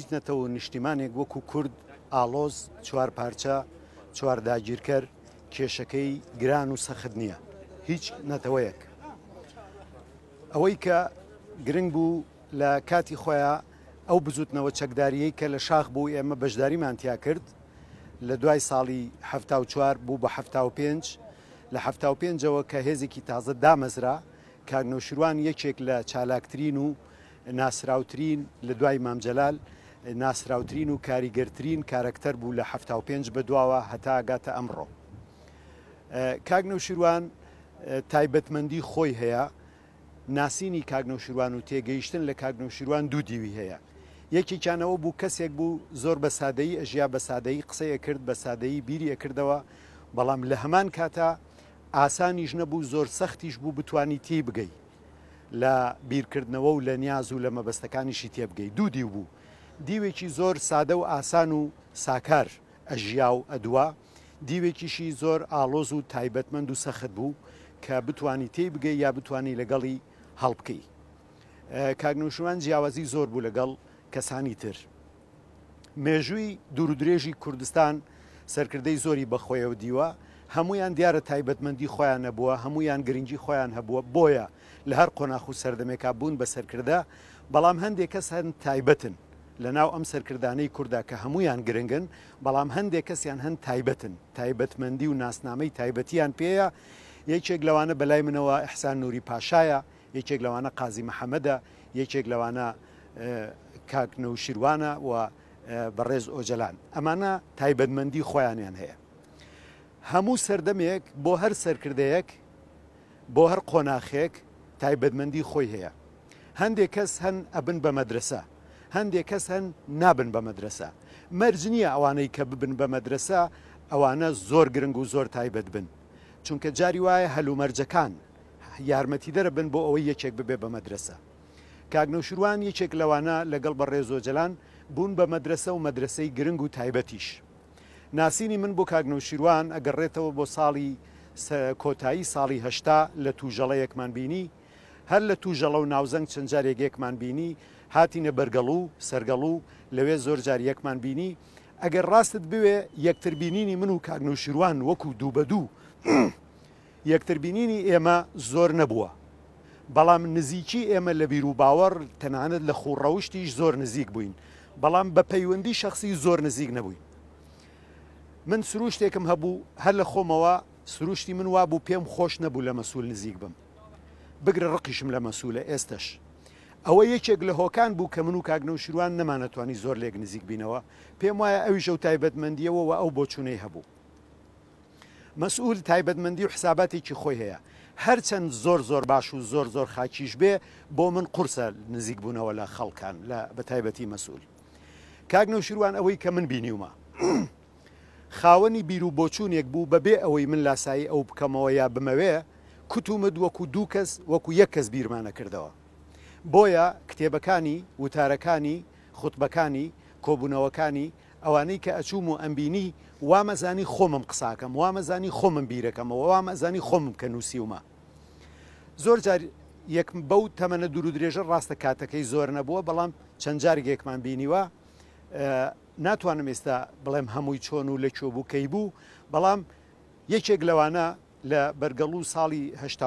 بیستنەتەوە نیشتیمانێک وەکو کورد ئالۆز چوار پارچە چوار داگیرکەر کێشەکەی گران و سەخت نییە هیچ نەتەوەیەک ئەوەی کە گرنگ بوو لە کاتی خۆیان ئەو بزوتنەوە چەکداریەی کە لە شاخ بوو ئێمە بەشداریمان تیا کرد لە دوای ساڵی 74 بوو بە 75 لە 75ەوە کە هێزێکی تازە دامەزرا کاگنەوشیروان یەکێک لە چالاکترین و ناسراوترین لە دوای مامجەلال ناسراوترین و کاریگەرترین کارەکتەر بوو لە 75 بەدواوە هەتا ئاگاتە ئەمڕۆ. کاگنەوشیروان تایبەتمەندی خۆی هەیە ناسینی کاگنەوشیروان و تێگەیشتن لە کاگنەوشیروان دوو دیوی هەیە. یەکێکیانەوە بوو کەسێک بوو زۆر بە سادەیی ئەژیا بە سادەیی قسەیە کرد بە سادەیی بیریە کردەوە بەڵام لە هەمان کاتە ئاسانیش نەبوو زۆر سەختیش بوو بتانی تێی بگەی لە بیرکردنەوە و لە نیاز و لە مەبەستەکانیشی تێبگەی دوو دیو بوو دیوێکی زۆر سادە و ئاسان و ساکار ئەژیا و ئەدووە دیوێکیشی زۆر ئالۆز و تایبەتمەند و سەخت بوو کە بتانی تێی بگەی یا بتانی لەگەڵی هەڵبکەی. کاگنەوشیروان جیاوازی زۆر بوو لەگەڵ کەسانی تر. مێژووی دوور و درێژی کوردستان سەرکردەی زۆری بەخۆیەوە دیوە هەمویان دیارە تایبەتمەندی خۆیان نەبووە هەمویان گرنگی خۆیان هەبووە بۆیە لە هەر قۆناخ و سەردەمێکا بوون بە سەرکردە بەڵام هەندێک کەس هەن تایبەتن لە ناو ئەم سەرکردانەی کووردا کە هەمویان گرنگن بەڵام هەندێک کەسیان هەن تایبەتن تایبەتمەندی و ناسنامەی تایبەتیان پێەیە یەکێک لەوانە بەلای منەوە ئیحسان نووری پاشایە یەکێک لەوانە قازی محەممەدە یەکێک لەوانە کاگنەوشیروانە و بەڕێز ئۆجەلان ئەمانە تایبەتمەندی خۆیانیان هەیە. هەموو سەردەمێک بۆ هەر سەرکردەیەک بۆ هەر قۆناخێک تایبەتمەندی خۆی هەیە. هەندێک کەس هەن ئەبن بە مەدرسە هەندێک کەس هەن نابن بە مەدرسە مەرج نییە ئەوانەی کە ببن بە مەدرسە ئەوانە زۆر گرنگ و زۆر تایبەت بن چونکە جاری وایە هەلومەرجەکان یارمەتی دەرە بن بۆ ئەوەی یەکێک ببێ بە مەدرسە. کاگنەوشیروان یەکێک لەوانە لەگەڵ بەڕێز ئۆجەلان بوون بە مەدرسە و مەدرسەی گرنگ و تایبەتیش. ناسینی من بۆ کاگنەوشیروان ئەگەڕێتەوە بۆ ساڵی کۆتایی ساڵی هەشتا لە تووژەڵەیەکمان بینی هەر لە تووژەڵە و ناوزەنگ چەند جارێکێکمان بینی هاتینە بەرگەڵوو سەرگەڵوو لەوێ زۆر جاریەکمان بینی ئەگەر ڕاستت بوێ یەکتربینینی من و کاگنەوشیروان وەکو دوو بە دوو یەکتربینینی ئێمە زۆر نەبووە بەڵام نزیکی ئێمە لە بیر و باوەڕ تەنانەت لە خوڕەوشتیش زۆر نزیک بووین بەڵام بە پەیوەندی شخصی زۆر نزیک نەبووین. من سروشتێکم هەبوو هەر لە خۆمەوە سروشتی من وا بوو پێم خۆش نەبوو لە مەسوول نزیک بم بگرە ڕقیشم لە مەسوولە ئێستش ئەوە یەکێک لە هۆکان بوو کە من و کاگنەوشیروان نەمانەتوانی زۆر لێک نزیک بینەوە پێم وایە ئەویش ئەو تایبەتمەندیەوە ئەو بۆچوونەی هەبوو. مەسئول تایبەتمەندی و حساباتێکی خۆی هەیە هەرچەند زۆر زۆر باش و زۆر زۆر خاکیش بێ بۆ من قورسە نزیک بوونەوە لە خەڵکان لە بە تایبەتی مەسئول. کاگنەوشیروان ئەوەی کە من بینیومە خاوەنی بیر و بۆچوونێک بوو بەبێ ئەوەی من لاسایی ئەو بکەمەوە یا بمەوێ کوتومت وەکو دوو کەس وەکو یەک کەس بیرمانە کردەوە. بۆیە کتێبەکانی وتارەکانی خوتبەکانی کۆبوونەوەکانی ئەوانەی کە ئەچووم و ئەمبینی وامەزانی خۆمم قساکەم وامەزانی خۆمم بیرەکەمەوە وامەزانی خۆمم کە نووسیومە. زۆر جار یەک بەو تەمەنە دوور و درێژە ڕاستە کاتەکەی زۆر نەبووە بەڵام چەند جارێکمان بینیوە ناتوانم ئێستا بڵێم هەمووی چۆن و لە کۆبوو کەی بوو بەڵام یەکێک لەوانە لە بەرگەڵوو ساڵی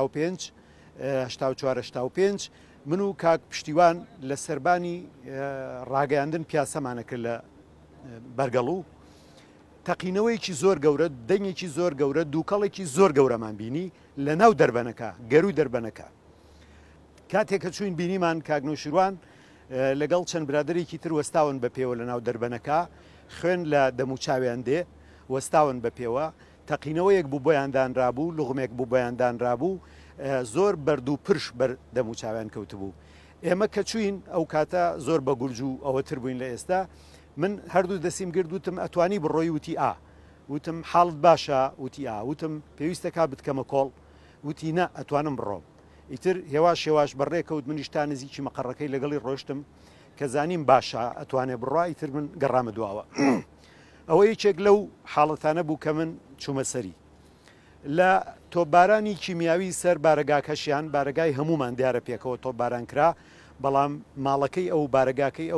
1985 من و کاک پشتیوان لە سەربانی ڕاگەیاندن پیاسەمانە کرد لە بەرگەڵوو تەقینەوەیکی زۆر گەورە دەنگێکی زۆر گەورە دووکەڵێکی زۆر گەورەمان بینی لە ناو دەربەنەکە گەروی دەربەنەکە کاتێک کە چوین بینیمان کاگنەوشیروان لەگەڵ چەند برادێکی تر وەستاون بە پێوە لە ناو دەربەنەکە خوێن لە دەموچاویان دێ وەستاون بە پێوە تەقینەوەیەک بوو بۆیاندانرابوو لغمێک بوو بۆیاندانرابوو زۆر بەرد و پرش بەر دەموچاویان کەوتبوو. ئێمە کە چوین ئەو کاتە زۆر بە گورج و ئەوەتر بووین لە ئێستا من هەردوو دەسیم گرت وتم ئەتوانی بڕۆی وتی وتم حاڵت باشە وتی وتم پێویستە کا بتکەمە کۆڵ وتی نە ئەتوانم بڕۆم ئیتر هێواش هێواش بەڕێکەوت منیش تا نزیکی مەقەڕەکەی لەگەڵی ڕۆشتم کە زانیم باشە ئەتوانێ بڕوا ئیتر من گەڕامە دواوە. ئەوە یەکێک لەو حاڵەتانە بوو کە من چوومە سەری لە تۆپبارانی کیمیاوی سەر بارەگاکەشیان بارەگای هەمومان دیارە پێکەوە تۆپباران کرا بەڵام ماڵەکەی ئەو بارەگاکەی ئەو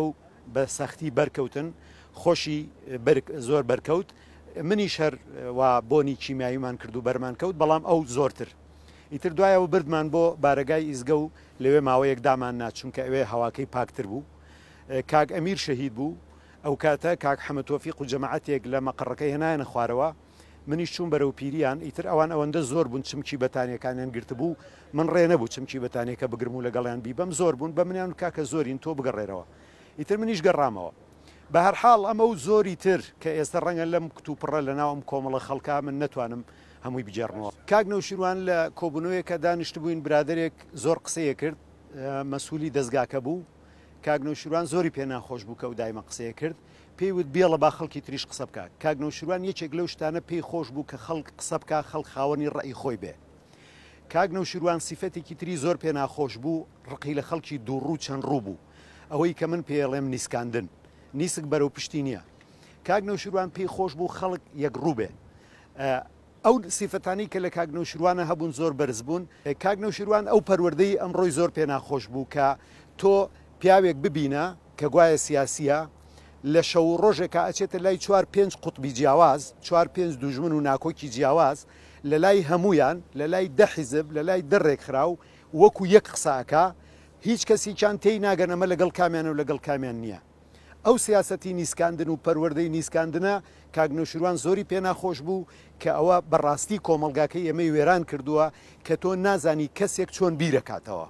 بە سەختی بەرکەوتن خۆشی زۆر بەرکەوت منی شەر و بۆنی کیمیاییمان کرد و بەرمان کەوت بەڵام ئەو زۆرتر ئیتر دوایەوە بردمان بۆ بارەگای ئیزگە و لەوێ ماوەیەک دامان ناچونکە ئەوێ هەواکەی پاکتر بوو کاک ئەمیر شەهید بوو ئەو کاتە کاک حەمەد تۆفیق و جەماعەتێک لە مەقڕەکەی هێنایەنە خوارەوە منیش چوون بەرەو پیریان ئیتر ئەوان ئەوەندە زۆر بوون چمکی بەتانیەکانیان گرت بوو من ڕێ نەبوو چمکی بەتانێکە بگرم و لەگەڵیان بی بەم زۆر بوون بە منیان کاکە زۆرین تۆ بگەڕێرەوە ئیتر منیش گەڕامەوە بە هەرحاڵ ئەمە و زۆری تر کە ئێستا ڕەنگە لەم کتوپڕە لە ناوم کۆمەڵە خەڵکا من نەتوانم هەمووی بجێڕنەوە کاک نەوشیروان لە کۆبوونەوەیەکە دانیشت بووین برادێک زۆر قسەیە کرد مەسوولی دەستگاکە بوو کاک نەوشیروان زۆری پێ ناخۆش بوو کە و دایمە قسەیە کرد پێی وت بێڵە با خەڵکی تریش قسە بکە کاک نەوشیروان یەکێک لەو شتانە پێی خۆش بوو کە خەڵک قسە بکە خەڵک خاوەنی ڕێی خۆی بێ کاک نەوشیروان سیفەتێکی تری زۆر پێ ناخۆش بوو ڕقی لە خەڵکی دووڕوو چەند ڕوو بوو ئەوەی کە من پێڵێم نیسکاندن نیسک بەرەو پشتی نییە کاک نەوشیروان پێی خۆش بوو خەڵک یەک ڕوو بێ ئەو سیفەتانی کە لە کاک نەوشیروانە هەبوون زۆر بەرز بوون کاک نەوشیروان ئەو پەروەردەی ئەمڕۆی زۆر پێ ناخۆش بوو کە تۆ پیاوێک ببینە کە گوایە سیاسیە لە شەو ڕۆژێکە ئەچێتە لای 4-5 قوتبی جیاواز 4-5 دوژمن و ناکۆکی جیاواز لە لای هەمویان لە لای 10 حیزب لە لای دەڕێکخراو وەکو یەک قساکە هیچ کەسییان تێی ناگەن ئەمە لەگەڵ کامیانە و لەگەڵ کامیان نییە ئەو سیاسەتی نیسکاندن و پەروەردەی نیسکاندنە کاک نەوشیروان زۆری پێ ناخۆش بوو کە ئەوە بەڕاستی کۆمەلگاکەی ئێمەی وێران کردووە کە تۆ نازانی کەسێک چۆن بیرەکاتەوە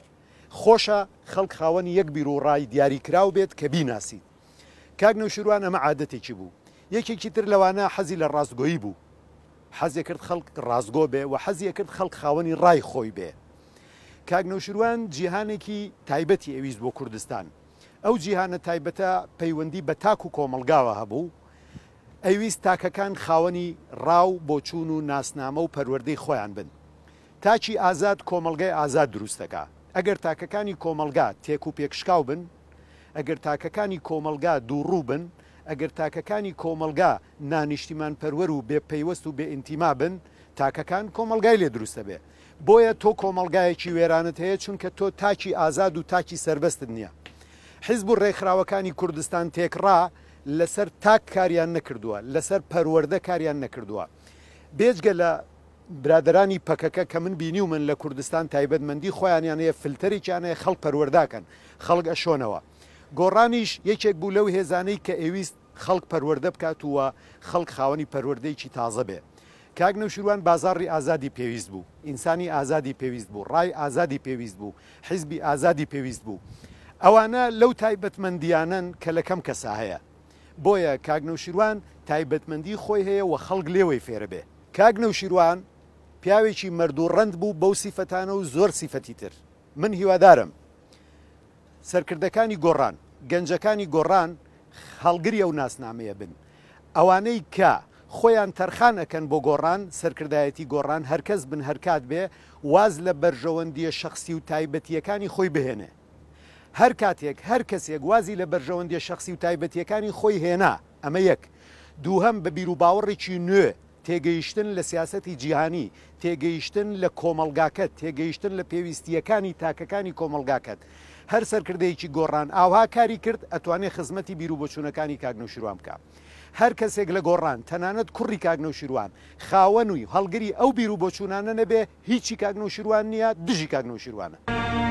خۆشە خەڵک خاوەنی یەک بیر و ڕای دیاریکرااو بێت کە بیناسیت کاک نەوشیروان ئەمە عادەتێکی بوو یەکێکی تر لەوانە حەزی لە ڕاستگۆیی بوو حەزیە کرد خەڵک ڕاستگۆ بێ و حەزیە کرد خەڵک خاوەنی ڕای خۆی بێ کاک نەوشیروان جیهانێکی تایبەتی ئەویست بۆ کوردستان ئەو جیهانە تایبەتە پەیوەندی بە تاک و کۆمەلگاوە هەبوو ئەویست تاکەکان خاوەنی ڕاو بۆ چوون و ناسنامە و پەروەردەی خۆیان بن تاچی ئازاد کۆمەلگای ئازاد دروستەکە ئەگەر تاکەکانی کۆمەلگا تێک و پێکشکاو بن ئەگەر تاکەکانی کۆمەلگا دووڕوو بن ئەگەر تاکەکانی کۆمەلگا نانیشتیمان پەروەر و بێ پەیوەست و بێ ئینتیما بن تاکەکان کۆمەلگای لێ دروستە بێ بۆیە تۆ کۆمەلگایەکی وێرانت هەیە چونکە تۆ تاکی ئازاد و تاکی سربەستت نییە حیزب و ڕێکخراوەکانی کوردستان تێکڕا لەسەر تاک کاریان نەکردووە لەسەر پەروەردە کاریان نەکردووە بێجگە لە برادرانی پەکەکە کە من بینی و من لە کوردستان تایبەتمەندی خۆیانیان هەیە فلتەرێکیانەیە خەڵک پەروەرداکەن خەڵک ئەشۆنەوە گۆڕانیش یەکێک بوو لەو هێزانەی کە ئێویست خەڵک پەروەردە بکاتووە خەڵک خاوەنی پەروەردەیەکی تازە بێ کاک نەوشیروان بازاڕی ئازادی پێویست بوو ئینسانی ئازادی پێویست بوو ڕای ئازادی پێویست بوو حیزبی ئازادی پێویست بوو ئەوانە لەو تایبەتمەندیانن کە لە کەم کەسا هەیە بۆیە کاک نەوشیروان تایبەتمەندی خۆی هەیە و خەڵک لێوەی فێرە بێ کاک نەوشیروان پیاوێکی مەرد و ڕەند بوو بەو سیفەتانە و زۆر سیفەتی تر من هیوادارم سەرکردەکانی گۆڕان گەنجەکانی گۆڕان هەڵگری ئەو ناسنامەیە بن ئەوانەی کە خۆیان تەرخان ئەکەن بۆ گۆڕان سەرکردایەتی گۆڕان هەرکەس بن هەرکات بێ واز لە بەرژەوەندیە شخصی و تایبەتیەکانی خۆی بهێنێ هەر کاتێک هەر کەسێک وازی لە بەرژەوەندیە شخصی و تایبەتیەکانی خۆی هێنا ئەمە یەک دووهەم بە بیر و باوەڕێکی نوێ تێگەیشتن لە سیاسەتی جیهانی تێگەیشتن لە کۆمەلگاکەت تێگەیشتن لە پێویستیەکانی تاکەکانی کۆمەلگاکەت هەر سەرکردەیەکی گۆڕان ئاوا کاری کرد ئەتوانێت خزمەتی بیر و بۆچوونەکانی کاک نەوشیروان بکە هەر کەسێک لە گۆڕان تەنانەت کوڕی کاک نەوشیروان خاوەنووی هەڵگری ئەو بیر و بۆچوونانە نەبێ هیچی کاک نەوشیروان نییە دژی کاک نەوشیروانە.